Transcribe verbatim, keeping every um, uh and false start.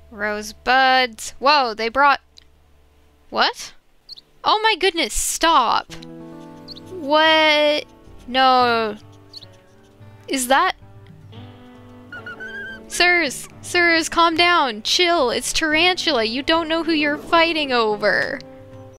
Rosebuds. Whoa, they brought... What? Oh my goodness, stop. What? No. Is that... Sirs, sirs, calm down. Chill, it's Tarantula. You don't know who you're fighting over.